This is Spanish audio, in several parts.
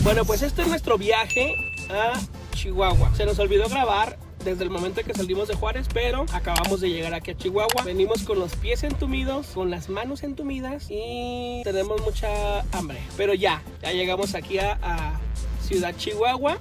Bueno, pues este es nuestro viaje a Chihuahua. Se nos olvidó grabar desde el momento en que salimos de Juárez, pero acabamos de llegar aquí a Chihuahua. Venimos con los pies entumidos, con las manos entumidas y tenemos mucha hambre. Pero ya llegamos aquí a Ciudad Chihuahua.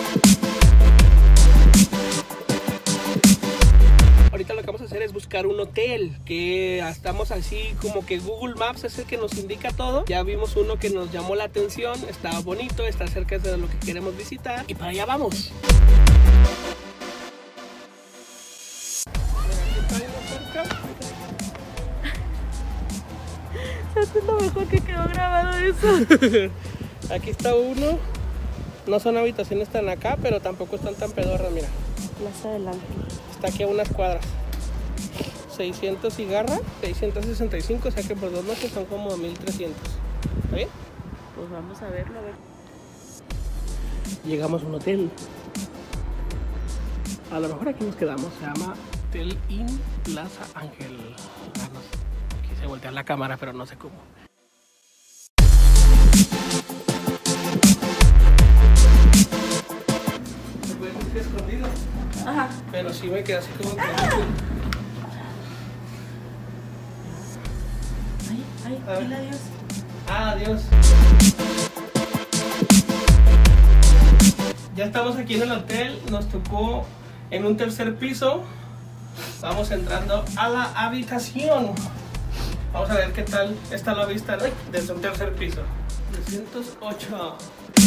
Ahorita lo que vamos a hacer es buscar un hotel, que estamos así como que Google Maps es el que nos indica todo. Ya vimos uno que nos llamó la atención, está bonito, está cerca de lo que queremos visitar y para allá vamos. Esto es lo mejor que quedó grabado eso. Aquí está uno. No son habitaciones tan acá, pero tampoco están tan pedorras, mira. Plaza del Ángel. Está aquí a unas cuadras. 600 y garra, 665, o sea que por 2 noches son como 1300. ¿Está bien? Pues vamos a verlo, a ver. Llegamos a un hotel. A lo mejor aquí nos quedamos. Se llama Hotel Inn Plaza Ángel. Quise voltear la cámara, pero no sé cómo. Se puede decir escondido. Ajá. Pero sí me quedé así como que... Ay, dile adiós. Adiós. Ya estamos aquí en el hotel. Nos tocó en un tercer piso. Vamos entrando a la habitación. Vamos a ver qué tal está la vista, ¿no? Desde un tercer piso. 308.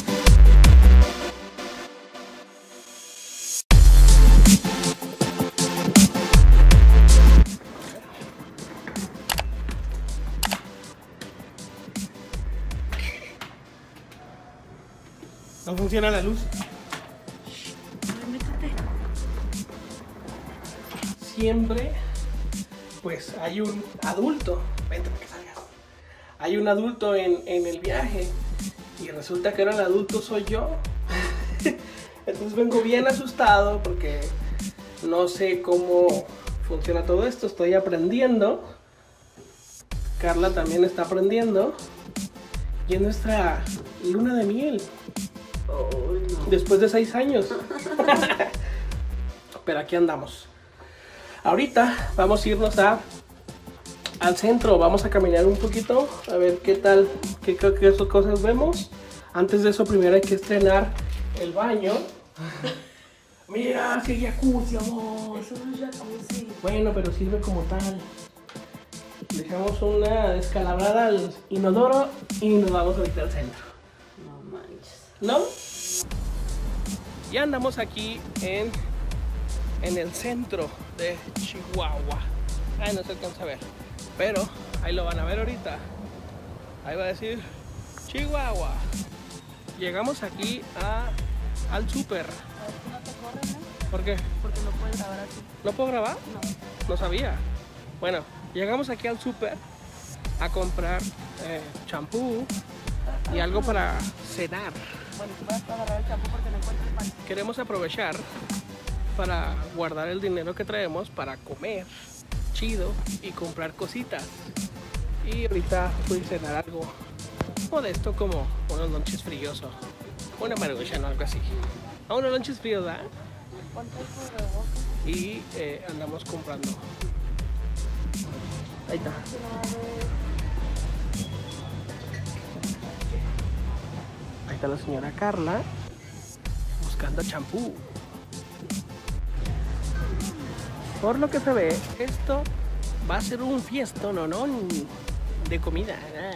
No funciona la luz. Métete. Siempre, pues hay un adulto. Vente para que salga. Hay un adulto en el viaje. Y resulta que ahora el adulto soy yo. Entonces vengo bien asustado porque no sé cómo funciona todo esto. Estoy aprendiendo. Carla también está aprendiendo. Y es nuestra luna de miel. Oh, no. Después de 6 años. Pero aquí andamos. Ahorita vamos a irnos al centro. Vamos a caminar un poquito. A ver qué tal, qué cosas vemos. Antes de eso primero hay que estrenar el baño. Mira, sí, jacuzzi, amor. Eso no es jacuzzi. Bueno, pero sirve como tal. Dejamos una descalabrada al inodoro y nos vamos ahorita al centro. No manches. ¿No? Ya andamos aquí en el centro de Chihuahua. Ahí no se alcanza a ver, pero ahí lo van a ver ahorita. Ahí va a decir Chihuahua. Llegamos aquí al súper. ¿No te corren, no? ¿Por qué? Porque no puedes grabar así. ¿No puedo grabar? No. No sabía. Bueno, llegamos aquí al súper a comprar champú y algo para cenar. Bueno, tú vas a agarrar el champú porque no encuentras pan. Queremos aprovechar para guardar el dinero que traemos para comer chido y comprar cositas. Y ahorita voy a cenar algo modesto como unos lonches fríos o una maruchan o algo así. A unos lonches fríos, ¿verdad? Ponte el cubrebocas. Y andamos comprando. Ahí está. Ahí está la señora Carla buscando champú. Por lo que se ve, esto va a ser un fiestón, ¿no? De comida.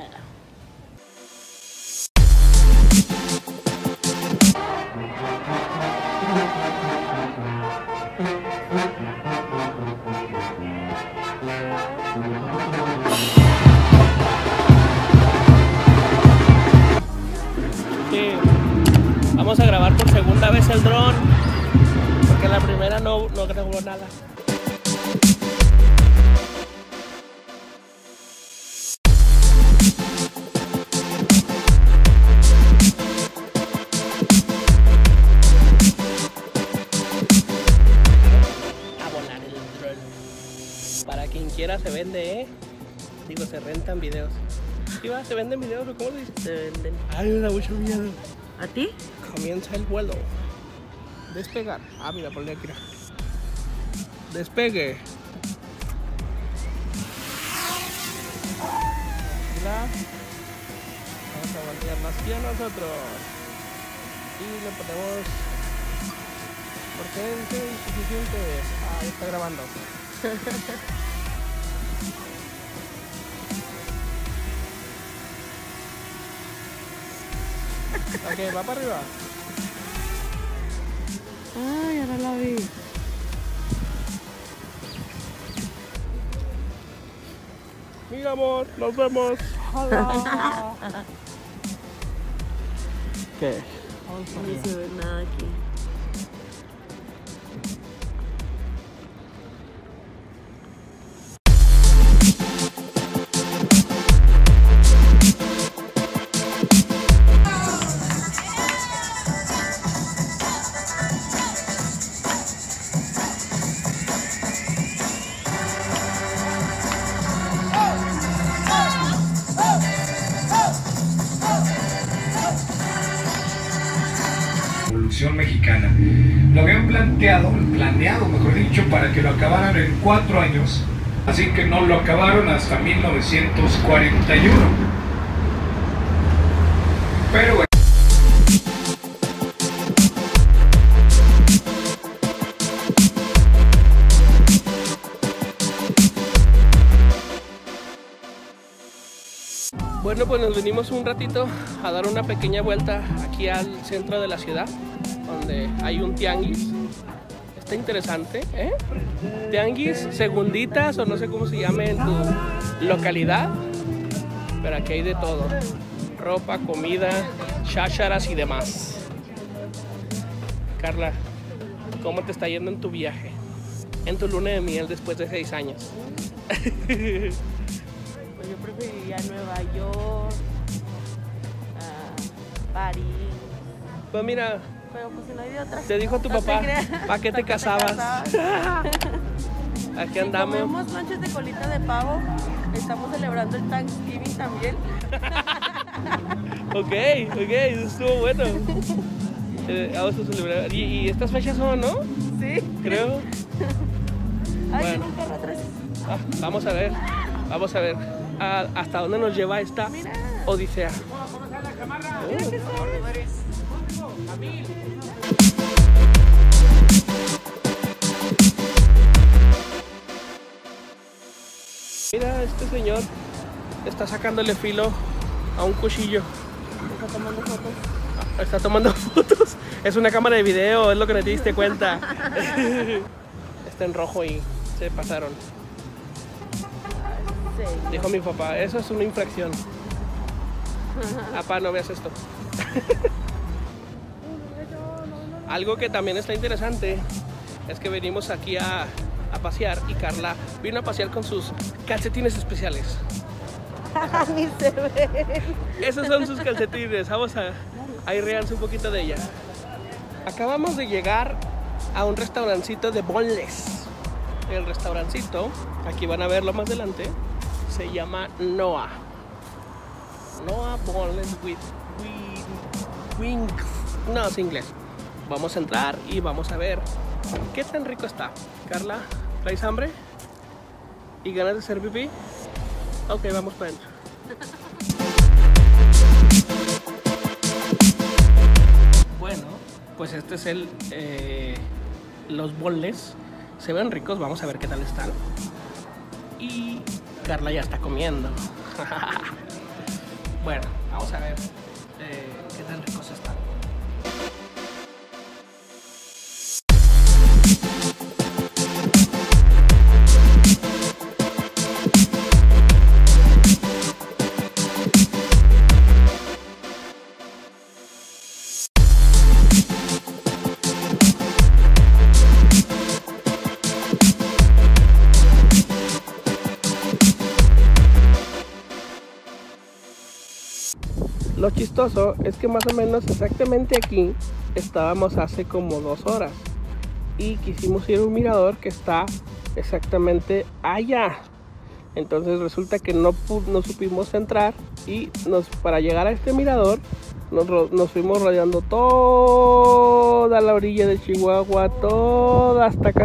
Vamos a grabar por segunda vez el dron porque la primera no grabó nada. A volar el dron. Para quien quiera se vende, digo, se rentan videos. ¿Sí va? ¿Se venden videos o cómo se dice? Se venden. Ay, me da mucho miedo. ¿A ti? Comienza el vuelo. Despegar. Ah, mira, ponle aquí. Despegue. Mira. Vamos a voltearnos aquí a nosotros. Y le ponemos potente y suficiente. Ah, está grabando. Ok, va para arriba. Ay, ahora la vi. Mira, amor, nos vemos. Hola. ¿Qué? No se ve nada aquí. Mexicana. Lo habían planeado, mejor dicho, para que lo acabaran en 4 años, así que no lo acabaron hasta 1941. Pero bueno. Bueno, pues nos venimos un ratito a dar una pequeña vuelta aquí al centro de la ciudad, donde hay un tianguis. Está interesante, ¿eh? Tianguis, segunditas o no sé cómo se llame en tu localidad, pero aquí hay de todo. Ropa, comida, chácharas y demás. Carla, ¿cómo te está yendo en tu viaje? En tu luna de miel después de 6 años. Pues yo preferiría Nueva York, París. Pues mira, Pero pues si no hay de otra. te dijo tu No te papá, creas. ¿para qué te casabas? Aquí andamos. Comemos lonches de colita de pavo. Estamos celebrando el Thanksgiving también. Ok, eso estuvo bueno. Vamos a celebrar. Y estas fechas son, ¿no? Sí. Creo. Ay, Bueno. un carro atrás. Vamos a ver. Vamos a ver hasta dónde nos lleva esta Mira. odisea. Mira qué suave. Mira, este señor está sacándole filo a un cuchillo. Está tomando fotos. Está tomando fotos. Es una cámara de video, es lo que no te diste cuenta. Está en rojo y se pasaron. Sí. Dijo mi papá, eso es una infracción. Papá, no veas esto. Algo que también está interesante es que venimos aquí a pasear y Carla vino a pasear con sus calcetines especiales. Ni se ve. Esos son sus calcetines. Vamos a irrearse un poquito de ella. Acabamos de llegar a un restaurancito de boneless. El restaurancito, aquí van a verlo más adelante, se llama Noah. Noah Boneless with wings. No, es inglés. Vamos a entrar y vamos a ver qué tan rico está. Carla, ¿traes hambre? ¿Y ganas de hacer pipí? Ok, vamos para adentro. Bueno, pues este es los boneless. Se ven ricos, vamos a ver qué tal están. Y Carla ya está comiendo. Bueno, vamos a ver qué tan ricos están. Lo chistoso es que más o menos exactamente aquí estábamos hace como 2 horas y quisimos ir a un mirador que está exactamente allá. Entonces resulta que no supimos entrar y para llegar a este mirador nos fuimos rodeando toda la orilla de Chihuahua, toda hasta acá,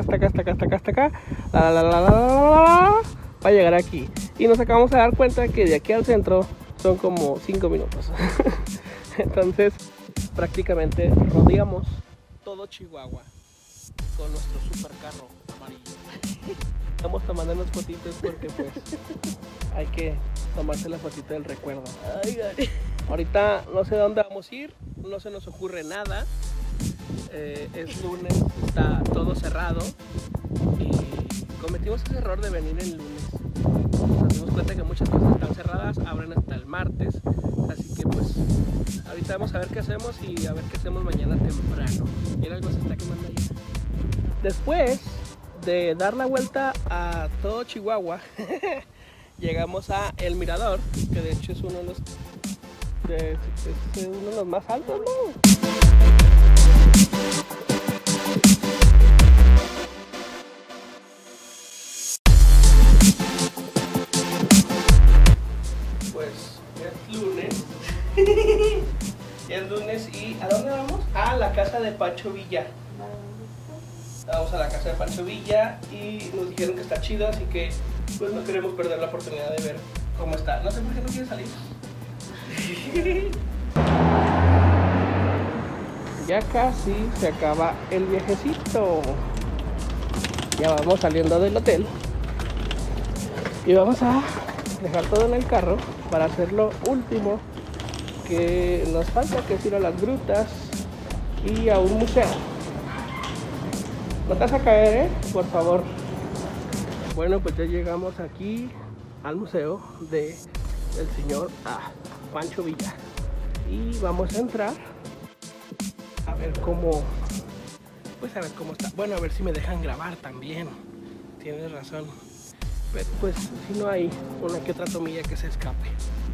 para llegar aquí. Y nos acabamos de dar cuenta que de aquí al centro son como 5 minutos. Entonces, prácticamente rodeamos todo Chihuahua con nuestro supercarro amarillo. Estamos tomando unas fotitos porque pues hay que tomarse la fotito del recuerdo. Ay, Gary. Ahorita no sé dónde vamos a ir, no se nos ocurre nada. Es lunes, está todo cerrado y cometimos ese error de venir el lunes. Nos dimos cuenta que muchas cosas están cerradas, abren hasta el martes, así que pues ahorita vamos a ver qué hacemos y a ver qué hacemos mañana temprano. Mira, algo se está quemando allá. Después de dar la vuelta a todo Chihuahua, llegamos a El Mirador, que de hecho es uno de los más altos, ¿no? Pues es lunes. Es lunes y ¿a dónde vamos? A la casa de Pancho Villa. Vamos a la casa de Pancho Villa y nos dijeron que está chido, así que pues no queremos perder la oportunidad de ver cómo está. No sé por qué no quiere salir. Ya casi se acaba el viajecito. Ya vamos saliendo del hotel y vamos a dejar todo en el carro para hacer lo último que nos falta, que es ir a las grutas y a un museo. No te vas a caer, por favor. Bueno, pues ya llegamos aquí al museo del señor Pancho Villa y vamos a entrar a ver cómo, pues a ver cómo está. Bueno, a ver si me dejan grabar también. Tienes razón. Pero pues si no hay una que otra tomilla que se escape.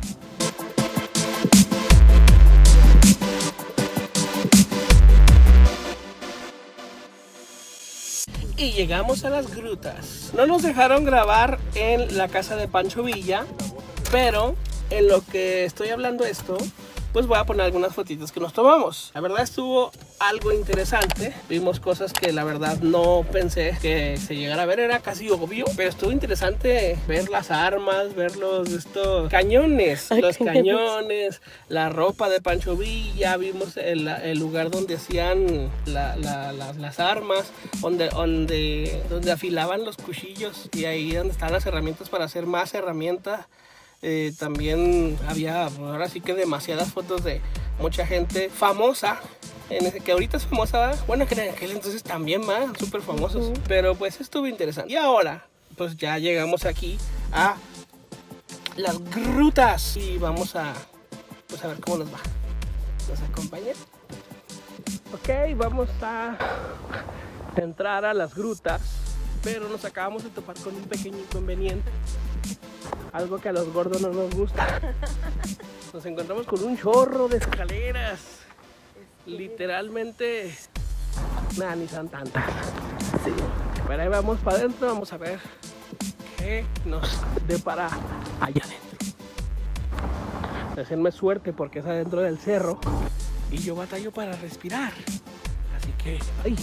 Y llegamos a las grutas. No nos dejaron grabar en la casa de Pancho Villa, pero en lo que estoy hablando esto, pues voy a poner algunas fotitos que nos tomamos. La verdad estuvo algo interesante. Vimos cosas que la verdad no pensé que se llegara a ver. Era casi obvio, pero estuvo interesante ver las armas, ver estos cañones. Los cañones, la ropa de Pancho Villa. Vimos el lugar donde hacían las armas, donde afilaban los cuchillos. Y ahí donde están las herramientas para hacer más herramientas. También había, ahora sí que demasiadas fotos de mucha gente famosa, que ahorita es famosa, ¿verdad? Bueno, que en aquel entonces también más, súper famosos, pero pues estuvo interesante. Y ahora, pues ya llegamos aquí a las grutas y vamos a, pues a ver cómo nos va. ¿Nos acompañan? Ok, vamos a entrar a las grutas, pero nos acabamos de topar con un pequeño inconveniente. Algo que a los gordos no nos gusta. Nos encontramos con un chorro de escaleras. Literalmente, nada, ni son tantas. Sí. Pero ahí vamos para adentro, vamos a ver qué nos depara allá adentro. Deseenme suerte porque es adentro del cerro y yo batallo para respirar. Así que, ay,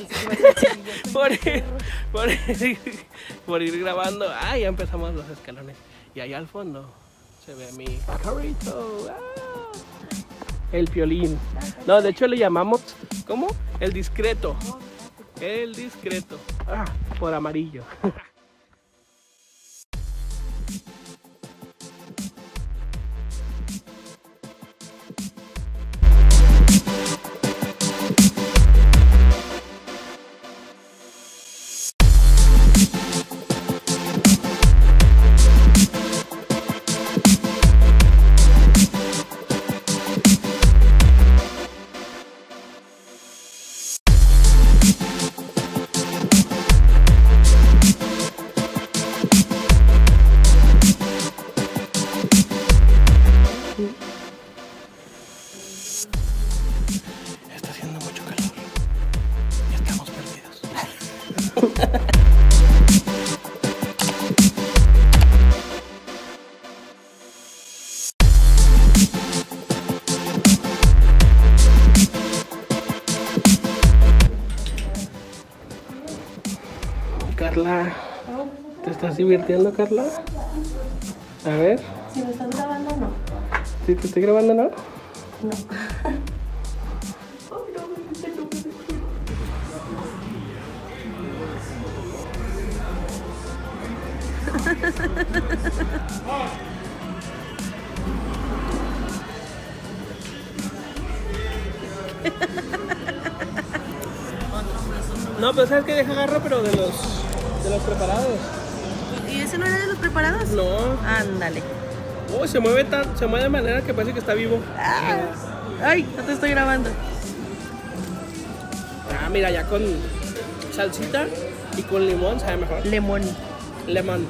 por ir grabando, ya empezamos los escalones. Y allá al fondo se ve mi carrito. El Piolín. No, de hecho le llamamos, ¿cómo? El discreto. El discreto. Por amarillo. Está haciendo mucho calor. Ya estamos perdidos. Carla, ¿te estás divirtiendo, Carla? A ver. Si me estás grabando, no. ¿Sí te estoy grabando, no? No. No, pero sabes que deja agarro, pero de los preparados. ¿Y ese no era de los preparados? No. Ándale. Oh, se mueve de manera que parece que está vivo. Ay, no te estoy grabando. Ah, mira, ya con salsita y con limón sabe mejor. Lemón. Lemon.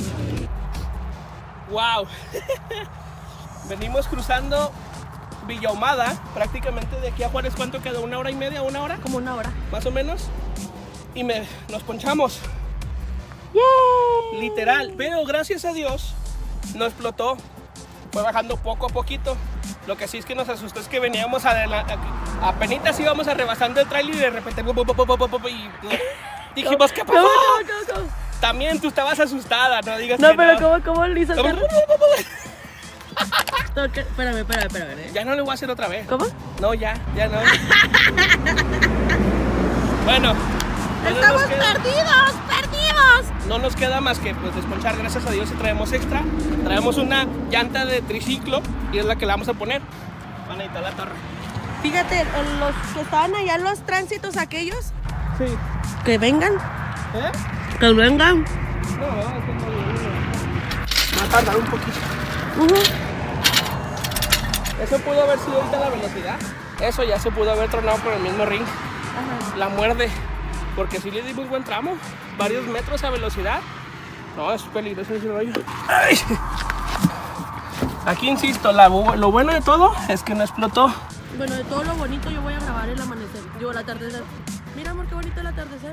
Wow. Venimos cruzando Villa Ahumada, prácticamente de aquí a Juárez. ¿Cuánto queda? ¿1 hora y media? ¿1 hora? Como 1 hora. Más o menos. Y nos ponchamos. ¡Yay! Literal. Pero gracias a Dios no explotó. Fue bajando poco a poquito. Lo que sí es que nos asustó es que veníamos apenitas íbamos rebasando el trailer y de repente y dijimos, ¿qué pasó? ¿Cómo? También tú estabas asustada, no digas No, que pero no. ¿cómo lo hizo? Espérame. Ya no lo voy a hacer otra vez. ¿Cómo? No, ya no. Bueno. ¡Estamos perdidos! No nos queda más que pues desponchar, gracias a Dios, y traemos extra. Traemos una llanta de triciclo y es la que le vamos a poner. Van a necesitar la torre. Fíjate, los que estaban allá en los tránsitos aquellos, Sí. que vengan. ¿Eh? Que vengan. No, es que no. Va a tardar un poquito. Eso pudo haber sido ahorita la velocidad. Eso ya se pudo haber tronado por el mismo ring. Ajá. La muerde. Porque sí le dimos buen tramo. Varios metros a velocidad. No, es peligroso ese rollo. Ay. Aquí insisto, lo bueno de todo es que no explotó. Bueno, de todo lo bonito yo voy a grabar el amanecer. Digo, el atardecer. Mira, amor, qué bonito el atardecer.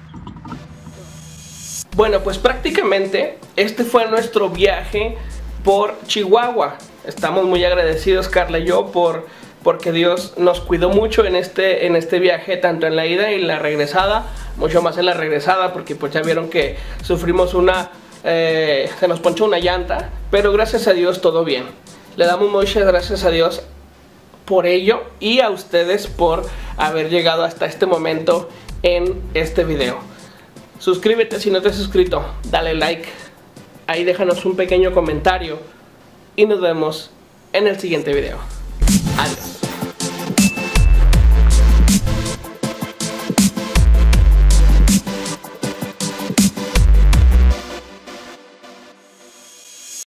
Bueno, pues prácticamente este fue nuestro viaje por Chihuahua. Estamos muy agradecidos, Carla y yo, porque Dios nos cuidó mucho en este viaje, tanto en la ida y la regresada, mucho más en la regresada, porque pues ya vieron que sufrimos se nos ponchó una llanta, pero gracias a Dios todo bien. Le damos muchas gracias a Dios por ello y a ustedes por haber llegado hasta este momento en este video. Suscríbete si no te has suscrito, dale like, ahí déjanos un pequeño comentario y nos vemos en el siguiente video. Adiós.